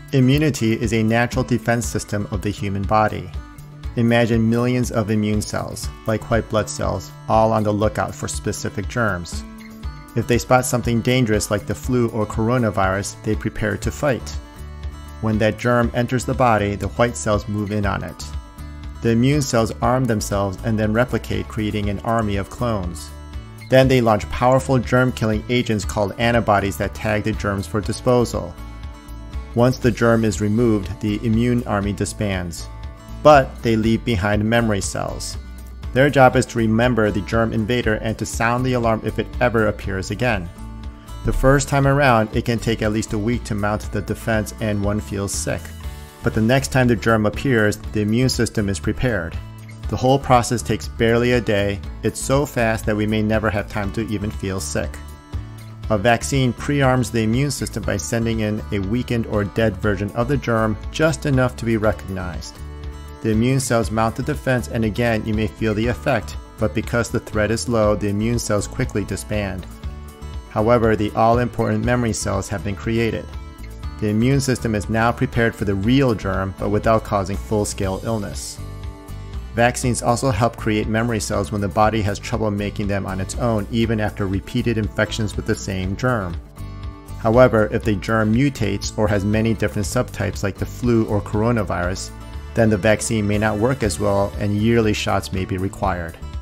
Immunity is a natural defense system of the human body. Imagine millions of immune cells, like white blood cells, all on the lookout for specific germs. If they spot something dangerous like the flu or coronavirus, they prepare to fight. When that germ enters the body, the white cells move in on it. The immune cells arm themselves and then replicate, creating an army of clones. Then they launch powerful germ-killing agents called antibodies that tag the germs for disposal. Once the germ is removed, the immune army disbands. But they leave behind memory cells. Their job is to remember the germ invader and to sound the alarm if it ever appears again. The first time around, it can take at least a week to mount the defense and one feels sick. But the next time the germ appears, the immune system is prepared. The whole process takes barely a day. It's so fast that we may never have time to even feel sick. A vaccine pre-arms the immune system by sending in a weakened or dead version of the germ just enough to be recognized. The immune cells mount the defense and again you may feel the effect, but because the threat is low, the immune cells quickly disband. However, the all-important memory cells have been created. The immune system is now prepared for the real germ, but without causing full-scale illness. Vaccines also help create memory cells when the body has trouble making them on its own, even after repeated infections with the same germ. However, if the germ mutates or has many different subtypes like the flu or coronavirus, then the vaccine may not work as well and yearly shots may be required.